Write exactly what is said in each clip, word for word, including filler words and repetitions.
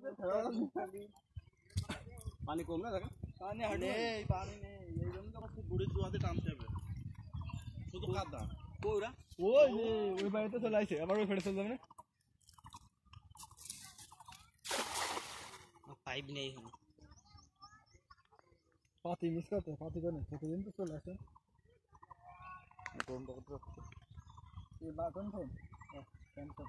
পানি কম না দেখো পানি নেই পানি নেই এই জন্য তো খুব বুড়ি দুয়াতে টানতে হবে শুধু কাদা ওরা ওই ওই বাড়িতে চলে আইছে আবার ওই ফেটে চলে যাবে না পাইপ নেই এখন পাতি মিস করতে পাতি করে প্রতিদিন তো চলে আসে কোন বকত এই বাটন ফোন টেনশন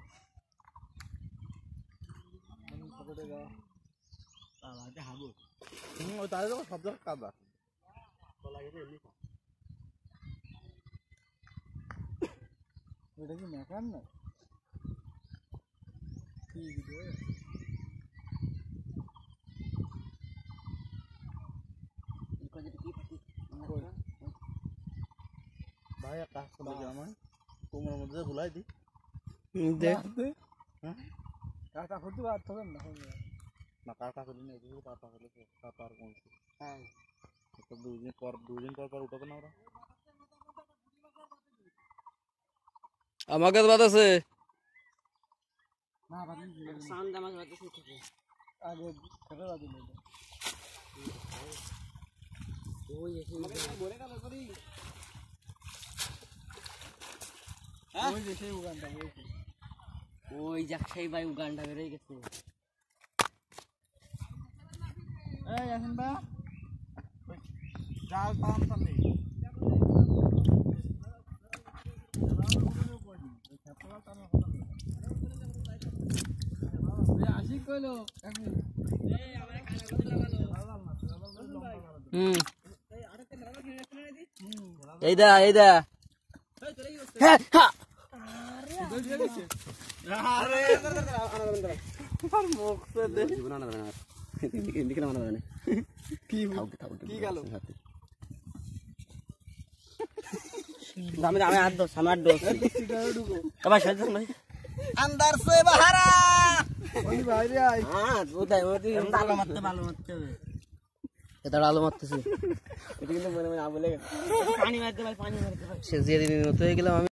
আমি পকেটে যা তাহলে হাবো হুম ওই তারে তো সব জায়গা কাদা তো লাগে রে এলি এটা কি মেকান না কি ভিডিও भाई आकाश को ले जाना कोमर मध्य भुलाई थी देख हां काटा खुद बात तो ना ना काटा खुद नहीं है काटा खुद से काटा और कौन सी हां तो दो दिन पर दो दिन पर पर उठा ना আমাকে বাদ আছে না বাদ নেই সাউন্ড আমাকে বাদ আছে ঠিক আগে করে বাদ নেই ওই এখানে বলে গেল করি হ্যাঁ ওই যে সেই উগান্ডা বলছি ওই যাকসাই ভাই উগান্ডা বের হয়ে গেছে এই আসেন বা জাল টান টানলে আশিক কইলো এখন এই আমারে কানা কথা লাগালো হুম এই আরে ক্যামেরা ধরে রাখছ না দি এই দা এই দা এই চলে গেছে হ্যাঁ হ্যাঁ আরে আরে আর মুখ সে দে জীবনা না না দিকে না না কি কি গেল দামে দামে হাত দাও সামার দো কবা শাল ভাই अंदर से बाहर आ ওই বাইরে আই হ্যাঁ ওটাই ওই আলো মারতে ভালো মারতে হবে এটা আলো মারতেছি এটা কিন্তু মনে মনে আ বলে পানি মারতে ভাই পানি মারতে ভাই সে দিয়ে দিন মত হয়ে গেলাম আমি